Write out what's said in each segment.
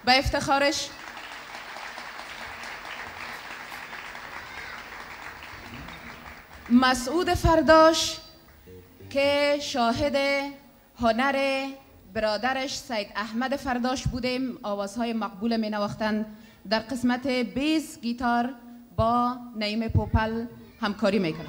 به افتخارش مسعود فرداش که شاهد هنر برادرش سید احمد فرداش بودیم، آوازهای مقبول می نواختند. در قسمت بیس گیتار با نعیم پوپل همکاری میکنند.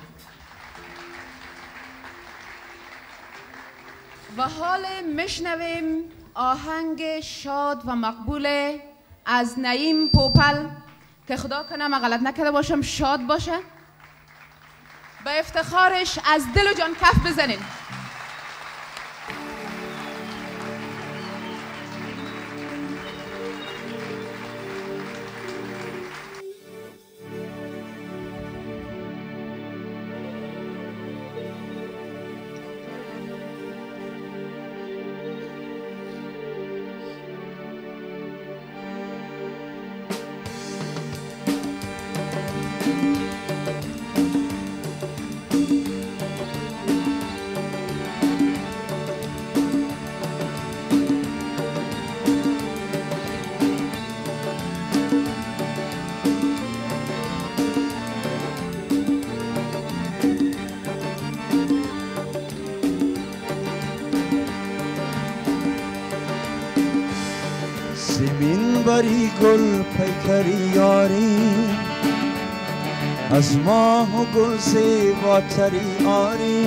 و حال میشنویم آهنگ شاد و مقبول از نعیم پوپل که خدا کنه من غلط نکرده باشم شاد باشه. به افتخارش از دل و جان کف بزنین. زمین بری گل پیکری یاری، از ماه و گل زیباتری آری،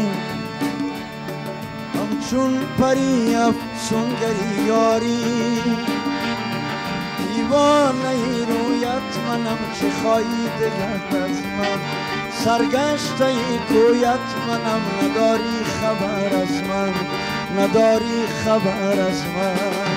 همچون پری افسونگری یاری. دیوانه رویت منم چه خواهی دگر از من، سرگشته کویت منم نداری خبر از من، نداری خبر از من.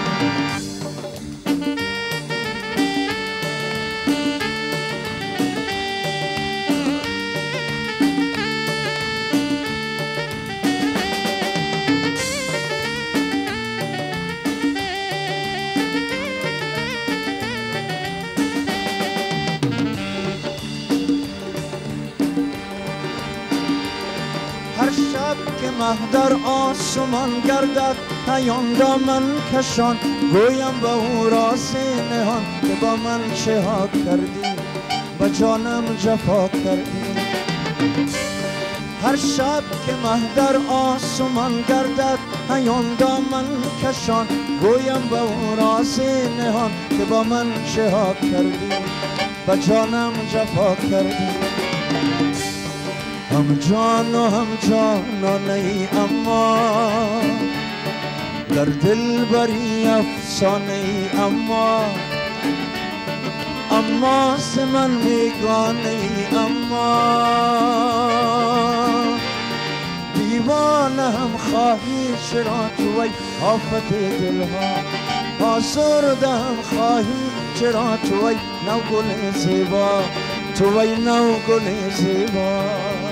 هر شب که مه در آسمان گردد پیام دامن کشان، گویم به او راز نهان که با من چه ها کردی، با جانم جفا کردی. هر شب که مه در آسمان گردد پیام دامن کشان، گویم به او راز نهان که با من چه ها کردی، با جانم جفا کردی. هم جان و هم جانانه ای اما در دل بری افسانه ای اما ز من میگانه ای اما دیوانه هم خواهی چرا تو ای آفت دلها، آزرده هم خواهی چرا تو ای نو گل زیبا، تو ای نو گل زیبا.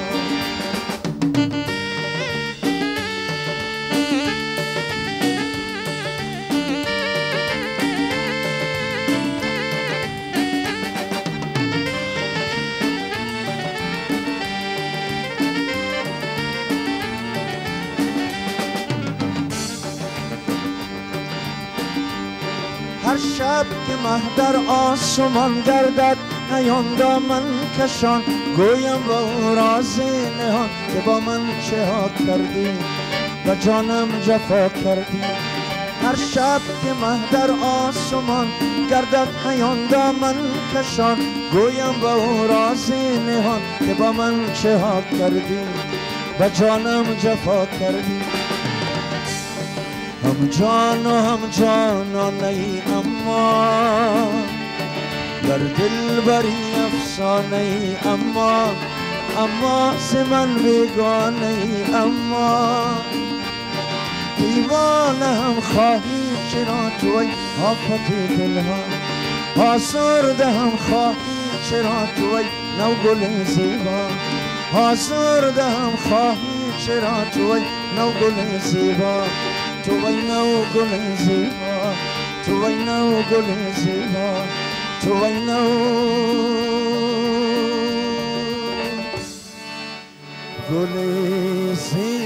هر شب که مه در آسمان گردد پیام دامن کشان، گویم با او راز نهان که با من چه ها کردی، و جانم جفا کردی. هر شب که مه در آسمان گردد پیام دامن کشان، گویم با او راز نهان که با من چه ها کردی، و جانم جفا کردی. هم جان و هم جانانه ای اما در دل بری افسانه ای اما ز من بیگانه ای اما دیوانه هم خواهی چرا تو ای آفت دلها، آزرده هم خواهی چرا تو ای نو گل زیبا، آزرده هم خواهی چرا تو ای نو گل زیبا، تو ای نو گل زیبا، تو ای نو گل زیبا، تو ای نو گل زیبا.